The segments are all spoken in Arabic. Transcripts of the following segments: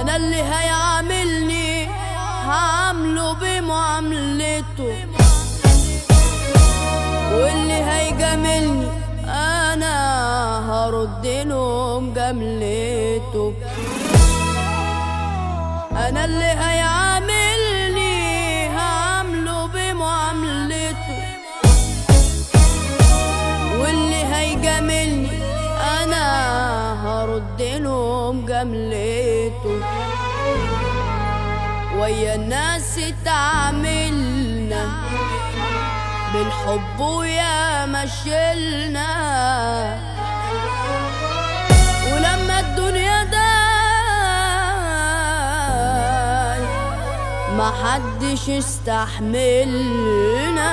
انا اللي هيعاملني هعامله بمعاملته، واللي هيجاملني انا هرد له مجاملته. انا اللي هيعاملني هعامله بمعاملته، واللي هيجاملني انا هرد له مجاملته. ويا الناس اتعاملنا بالحب ويا مشيلنا، ولما الدنيا داي محدش استحملنا.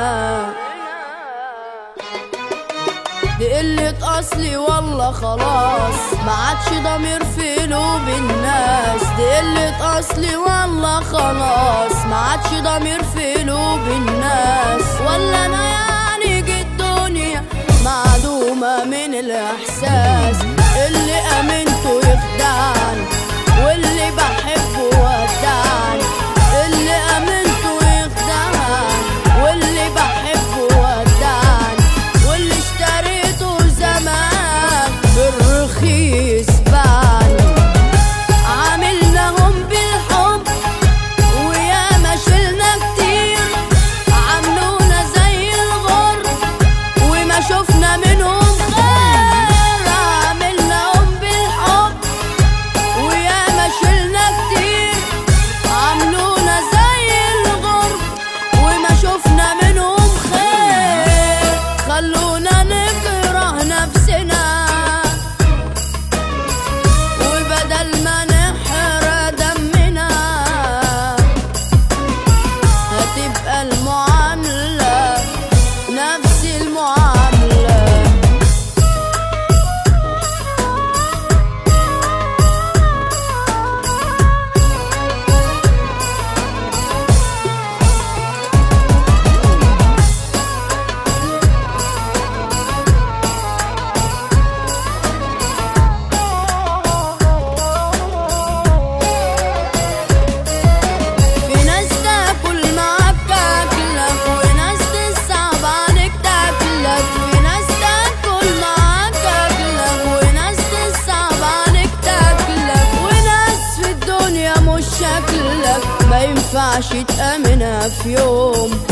دي قلة أصلي والله خلاص ما عادش ضمير في قلوب الناس. دي قلة أصلي والله خلاص ما عادش ضمير في قلوب الناس. ولا أنا يعني جيت الدنيا معدومة من الإحساس، اللي أمنته يخدعني واللي بحبه ودعني، اللي أمنته يخدعني واللي بحبه ودعني، واللي اشتريته زمان بالرخيص باعني. عاملناهم بالحب ويا ما شلنا كتير، عاملونا زي الغر وما شفنا منهم خير. عاملناهم بالحب ويا ما شلنا كتير، عاملونا زي الغر وما شفنا منهم خير. خلونا نكره نفسنا وبدل ما نحرق دمنا هتبقى المعاملة نفس المعاملة. في ناس تاكل معاك تاكلك، وناس تصعب عليك تاكلك. في ناس تاكل معاك تاكلك، وناس تصعب عليك تاكلك، وناس في الدنيا مش شكلك ما ينفعش تأمنها في يوم.